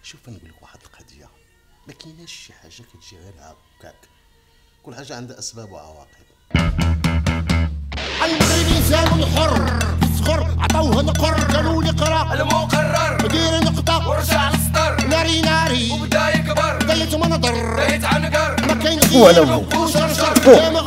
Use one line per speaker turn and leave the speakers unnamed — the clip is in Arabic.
شوف نقول لك واحد القضيه، ما كايناش شي حاجه كتجي غير هكاك، كل حاجه عندها اسباب وعواقب.
المغربي سالوا الحر الصغر عطاوه القر قالوا لي قرا
المقرر
دير نقطه
ورجع للسطر
ناري ناري
وبدا يكبر
بداية منظر
بداية عنقر
ما كاين
ولا
غير
هو.
وشرشر